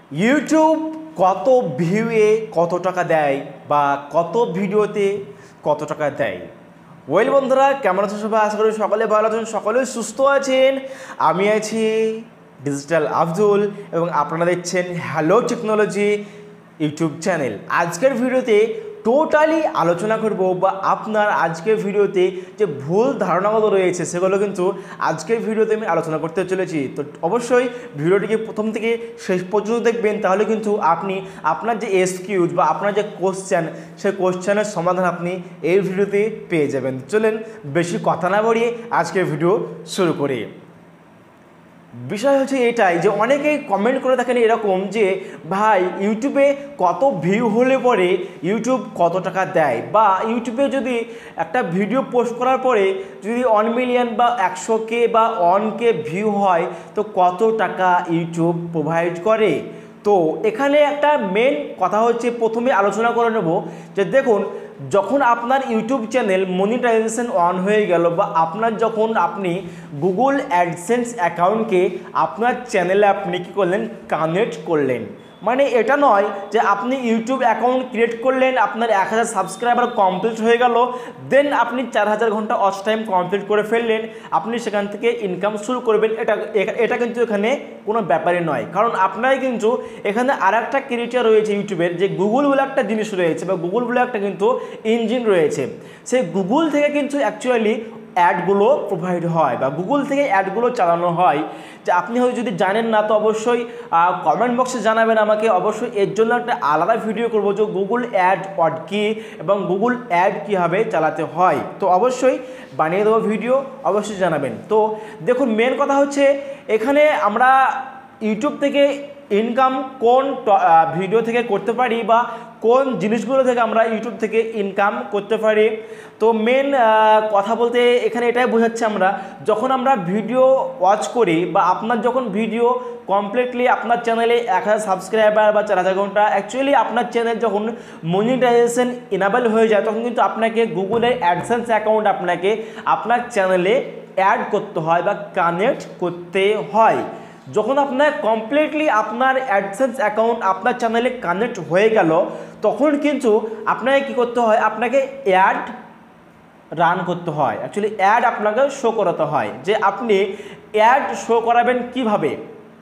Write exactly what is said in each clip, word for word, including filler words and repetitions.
YouTube কত ভিউয়ে কত টাকা দেয় বা কত ভিডিওতে কত টাকা দেয়। ওয়েল বন্ধুরা, কেমন আছেন সবাই? আশা করি সকলে ভালো আছেন, সকলেই সুস্থ আছেন। আমি আছি ডিজিটাল আব্দুল এবং আপনারা দেখছেন হ্যালো টেকনোলজি ইউটিউব চ্যানেল। আজকের ভিডিওতে টোটালি আলোচনা করব বা আপনার আজকের ভিডিওতে যে ভুল ধারণাগুলো রয়েছে সেগুলো কিন্তু আজকের ভিডিওতে আমি আলোচনা করতে চলেছি। তো অবশ্যই ভিডিওটিকে প্রথম থেকে শেষ পর্যন্ত দেখবেন, তাহলে কিন্তু আপনি আপনার যে এক্সকিউজ বা আপনার যে কোশ্চেন সেই কোশ্চেনের সমাধান আপনি এই ভিডিওতে পেয়ে যাবেন। চলেন বেশি কথা না বাড়িয়ে আজকের ভিডিও শুরু করি। বিষয় হচ্ছে এটাই যে অনেকেই কমেন্ট করে থাকেন এরকম যে ভাই ইউটিউবে কত ভিউ হলে পরে ইউটিউব কত টাকা দেয়, বা ইউটিউবে যদি একটা ভিডিও পোস্ট করার পরে যদি ওয়ান মিলিয়ন বা একশো কে বা ওয়ান কে ভিউ হয় তো কত টাকা ইউটিউব প্রোভাইড করে। তো এখানে একটা মেন কথা হচ্ছে, প্রথমে আলোচনা করে নেব যে দেখুন, যখন আপনার ইউটিউব চ্যানেল মনিটাইজেশন অন হয়ে গেল বা আপনার যখন আপনি গুগল অ্যাডসেন্স অ্যাকাউন্টকে আপনার চ্যানেলে আপনি কী করলেন, কানেক্ট করলেন, মানে এটা নয় যে আপনি ইউটিউব অ্যাকাউন্ট ক্রিয়েট করলেন, আপনার এক হাজার সাবস্ক্রাইবার কমপ্লিট হয়ে গেল, দেন আপনি চার হাজার ঘন্টা ওয়াচ টাইম কমপ্লিট করে ফেললেন, আপনি সেখান থেকে ইনকাম শুরু করবেন। এটা এটা কিন্তু এখানে কোনো ব্যাপারই নয়, কারণ আপনার কিন্তু এখানে আর একটা ক্রিয়েটার রয়েছে ইউটিউবের, যে গুগল বলে একটা জিনিস রয়েছে বা গুগল বলে একটা কিন্তু ইঞ্জিন রয়েছে। সেই গুগল থেকে কিন্তু অ্যাকচুয়ালি অ্যাডগুলো প্রোভাইড হয় বা গুগল থেকে অ্যাডগুলো চালানো হয়। যে আপনি হয়তো যদি জানেন না তো অবশ্যই কমেন্ট বক্সে জানাবেন আমাকে, অবশ্যই এর জন্য একটা আলাদা ভিডিও করবো যে গুগল অ্যাড ওয়ার্ড কি এবং গুগল অ্যাড কীভাবে চালাতে হয়। তো অবশ্যই বানিয়ে দেবো ভিডিও, অবশ্যই জানাবেন। তো দেখুন, মেন কথা হচ্ছে এখানে আমরা ইউটিউব থেকে ইনকাম কোন ভিডিও থেকে করতে পারি বা কোন জিনিসগুলো থেকে আমরা ইউটিউব থেকে ইনকাম করতে পারি। তো মেন কথা বলতে এখানে এটাই বোঝাচ্ছে, আমরা যখন আমরা ভিডিও ওয়াচ করি বা আপনার যখন ভিডিও কমপ্লিটলি আপনার চ্যানেলে এক হাজার সাবস্ক্রাইবার বা চার হাজার ঘন্টা অ্যাকচুয়ালি আপনার চ্যানেল যখন মনিটাইজেশন ইনাবেল হয়ে যায়, তখন কিন্তু আপনাকে গুগলের অ্যাডসেন্স অ্যাকাউন্ট আপনাকে আপনার চ্যানেলে অ্যাড করতে হয় বা কানেক্ট করতে হয়। যখন আপনার কমপ্লিটলি আপনার অ্যাডসেন্স অ্যাকাউন্ট আপনার চ্যানেলে কানেক্ট হয়ে গেল, তখন কিন্তু আপনাকে কী করতে হয়, আপনাকে অ্যাড রান করতে হয়, অ্যাকচুয়ালি অ্যাড আপনাকে শো করাতে হয়। যে আপনি অ্যাড শো করাবেন কিভাবে,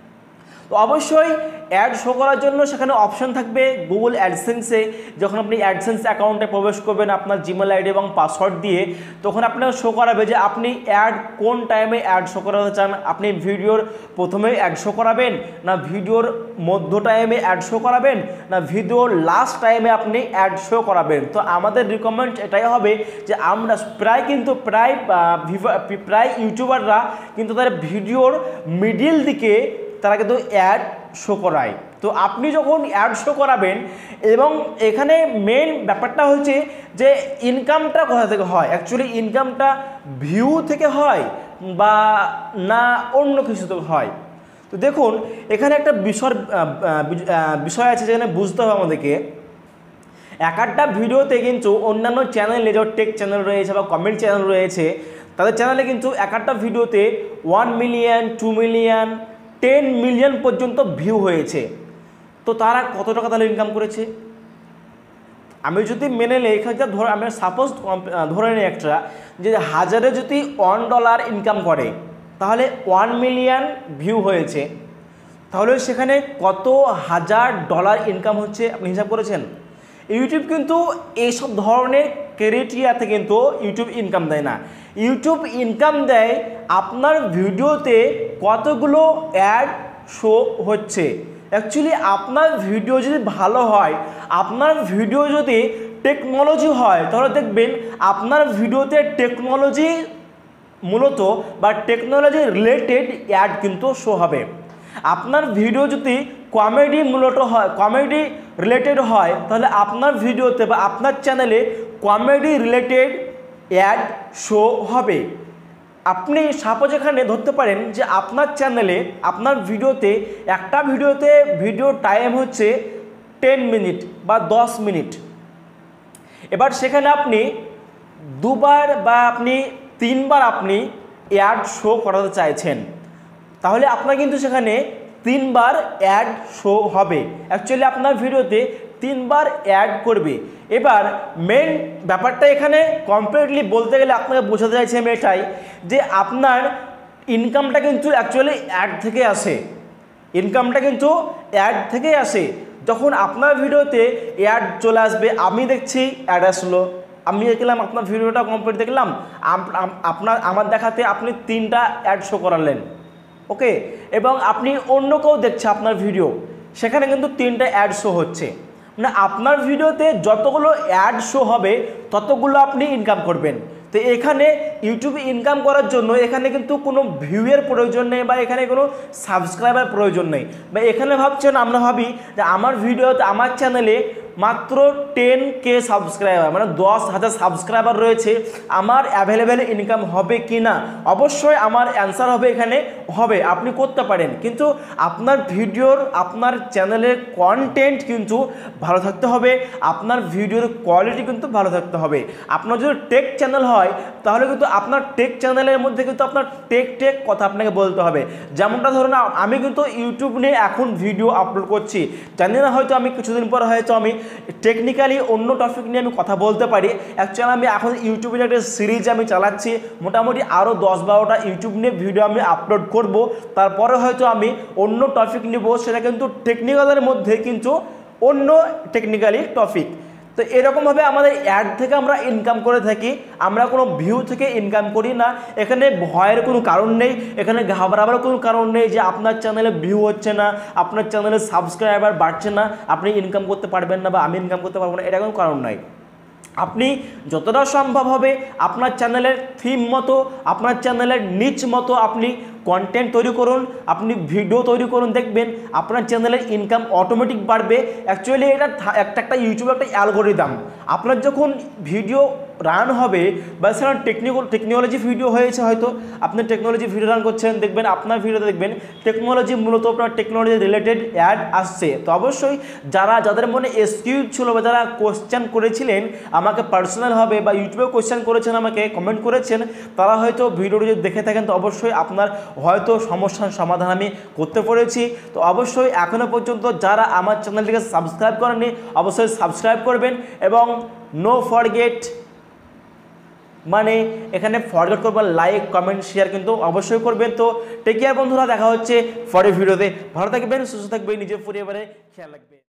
তো অবশ্যই অ্যাড শো করার জন্য সেখানে অপশন থাকবে গুগল অ্যাডসেন্সে। যখন আপনি অ্যাডসেন্স অ্যাকাউন্টে প্রবেশ করবেন আপনার জিমেল আইডি এবং পাসওয়ার্ড দিয়ে, তখন আপনাকে শো করাবে যে আপনি অ্যাড কোন টাইমে অ্যাড শো করাতে চান। আপনি ভিডিওর প্রথমে অ্যাড শো করাবেন, না ভিডিওর মধ্য টাইমে অ্যাড শো করাবেন, না ভিডিওর লাস্ট টাইমে আপনি অ্যাড শো করাবেন। তো আমাদের রিকমেন্ড এটাই হবে যে আমরা প্রায় কিন্তু প্রায় প্রায় ইউটিউবাররা কিন্তু তাদের ভিডিওর মিডিল দিকে তারা কিন্তু অ্যাড শো করায়। তো আপনি যখন অ্যাড শো করাবেন, এবং এখানে মেন ব্যাপারটা হচ্ছে যে ইনকামটা কোথা থেকে হয়, অ্যাকচুয়ালি ইনকামটা ভিউ থেকে হয় বা না অন্য কিছু থেকে হয়। তো দেখুন, এখানে একটা বিষয় বিষয় আছে যেখানে বুঝতে হবে আমাদেরকে। এক একটা ভিডিওতে কিন্তু অন্যান্য চ্যানেলে যেমন টেক চ্যানেল রয়েছে বা কমেন্ট চ্যানেল রয়েছে, তাদের চ্যানেলে কিন্তু এক একটা ভিডিওতে one million two million ten million পর্যন্ত ভিউ হয়েছে। তো তারা কত টাকা তাহলে ইনকাম করেছে? আমি যদি মেনে নিই, এখানে ধর আমি সাপোজ ধরে নিই একটা, যে হাজারে যদি ওয়ান ডলার ইনকাম করে, তাহলে ওয়ান মিলিয়ন ভিউ হয়েছে, তাহলে সেখানে কত হাজার ডলার ইনকাম হচ্ছে আপনি হিসাব করেছেন? ইউটিউব কিন্তু এইসব ধরনের ক্রাইটেরিয়াতে কিন্তু ইউটিউব ইনকাম দেয় না। ইউটিউব ইনকাম দেয় আপনার ভিডিওতে কতগুলো অ্যাড শো হচ্ছে। অ্যাকচুয়ালি আপনার ভিডিও যদি ভালো হয়, আপনার ভিডিও যদি টেকনোলজি হয়, তাহলে দেখবেন আপনার ভিডিওতে টেকনোলজি মূলত বা টেকনোলজি রিলেটেড অ্যাড কিন্তু শো হবে। আপনার ভিডিও যদি কমেডি মূলত হয়, কমেডি রিলেটেড হয়, তাহলে আপনার ভিডিওতে বা আপনার চ্যানেলে কমেডি রিলেটেড অ্যাড শো হবে। আপনি সাপোজ এখানে ধরতে পারেন যে আপনার চ্যানেলে আপনার ভিডিওতে একটা ভিডিওতে ভিডিও টাইম হচ্ছে টেন মিনিট বা দশ মিনিট। এবার সেখানে আপনি দুবার বা আপনি তিনবার আপনি অ্যাড শো করাতে চাইছেন, তাহলে আপনার কিন্তু সেখানে তিনবার অ্যাড শো হবে। অ্যাকচুয়ালি আপনার ভিডিওতে তিনবার অ্যাড করবে। এবার মেন ব্যাপারটা এখানে কমপ্লিটলি বলতে গেলে আপনাকে বোঝাতে চাইছি আমি এটাই, যে আপনার ইনকামটা কিন্তু অ্যাকচুয়ালি অ্যাড থেকে আসে। ইনকামটা কিন্তু অ্যাড থেকেই আসে। যখন আপনার ভিডিওতে অ্যাড চলে আসবে, আমি দেখছি অ্যাড আসলো, আমি দেখলাম আপনার ভিডিওটা কমপ্লিট দেখলাম, আপনার আমার দেখাতে আপনি তিনটা অ্যাড শো করালেন, ওকে, এবং আপনি অন্য কেউ দেখছে আপনার ভিডিও, সেখানে কিন্তু তিনটা অ্যাড শো হচ্ছে। মানে আপনার ভিডিওতে যতগুলো অ্যাড শো হবে ততগুলো আপনি ইনকাম করবেন। তো এখানে ইউটিউবে ইনকাম করার জন্য এখানে কিন্তু কোনো ভিউয়ের প্রয়োজন নেই বা এখানে কোনো সাবস্ক্রাইবার প্রয়োজন নেই। বা এখানে ভাবছেন, আমরা ভাবি যে আমার ভিডিওতে আমার চ্যানেলে মাত্র টেন কে সাবস্ক্রাইবার, মানে দশ হাজার সাবস্ক্রাইবার রয়েছে, আমার অ্যাভেলেবেল ইনকাম হবে কি না? অবশ্যই আমার অ্যান্সার হবে এখানে হবে, আপনি করতে পারেন, কিন্তু আপনার ভিডিওর আপনার চ্যানেলের কন্টেন্ট কিন্তু ভালো থাকতে হবে, আপনার ভিডিওর কোয়ালিটি কিন্তু ভালো থাকতে হবে। আপনার যদি টেক চ্যানেল হয় তাহলে কিন্তু আপনার টেক চ্যানেলের মধ্যে কিন্তু আপনার টেক টেক কথা আপনাকে বলতে হবে। যেমনটা ধরুন আমি কিন্তু ইউটিউব নিয়ে এখন ভিডিও আপলোড করছি, জানি না হয়তো আমি কিছুদিন পর হয়তো আমি টেকনিক্যালি অন্য টপিক নিয়ে আমি কথা বলতে পারি। অ্যাকচুয়ালি আমি এখন ইউটিউবের একটা সিরিজ আমি চালাচ্ছি, মোটামুটি আরও দশ বারোটা ইউটিউব নিয়ে ভিডিও আমি আপলোড করব, তারপরে হয়তো আমি অন্য টপিক নিব, সেটা কিন্তু টেকনিক্যালের মধ্যে কিন্তু অন্য টেকনিক্যালি টপিক। তো এরকমভাবে আমাদের অ্যাড থেকে আমরা ইনকাম করে থাকি, আমরা কোনো ভিউ থেকে ইনকাম করি না। এখানে ভয়ের কোনো কারণ নেই, এখানে ঘাবড়াবার কোনো কারণ নেই যে আপনার চ্যানেলে ভিউ হচ্ছে না, আপনার চ্যানেলে সাবস্ক্রাইবার বাড়ছে না, আপনি ইনকাম করতে পারবেন না বা আমি ইনকাম করতে পারবো না, এটা কোনো কারণ নাই। আপনি যতটা সম্ভব হবে আপনার চ্যানেলের থিম মতো, আপনার চ্যানেলের নিচ মতো আপনি কন্টেন্ট তৈরি করুন, আপনি ভিডিও তৈরি করুন, দেখবেন আপনার চ্যানেলের ইনকাম অটোমেটিক বাড়বে। অ্যাকচুয়ালি এটা একটা একটা ইউটিউব একটা অ্যালগোরিদম। আপনার যখন ভিডিও রান হবে বা সেটা টেকনিক্যাল টেকনোলজি ভিডিও হয়েছে, হয়তো আপনি টেকনোলজি ভিডিও রান করছেন, দেখবেন আপনার ভিডিওতে দেখবেন টেকনোলজি মূলত আপনার টেকনোলজি রিলেটেড অ্যাড আসছে। তো অবশ্যই যারা যাদের মনে এক্সকিউজ ছিল বা যারা কোশ্চেন করেছিলেন আমাকে পার্সোনাল হবে বা ইউটিউবে কোশ্চেন করেছেন, আমাকে কমেন্ট করেছেন, তারা হয়তো ভিডিওটি যদি দেখে থাকেন তো অবশ্যই আপনার হয়তো সমস্যার সমাধান আমি করতে পেরেছি। তো অবশ্যই এখনও পর্যন্ত যারা আমার চ্যানেলটিকে সাবস্ক্রাইব করেননি অবশ্যই সাবস্ক্রাইব করবেন, এবং নো ফরগেট, মানে এখানে ফরগেট করবেন লাইক কমেন্ট শেয়ার কিন্তু অবশ্যই করবেন। তো টেক কেয়ার বন্ধুরা, দেখা হচ্ছে পরের ভিডিওতে। ভালো থাকবেন, সুস্থ থাকবেন, নিজের পরিবারে খেয়াল রাখবেন।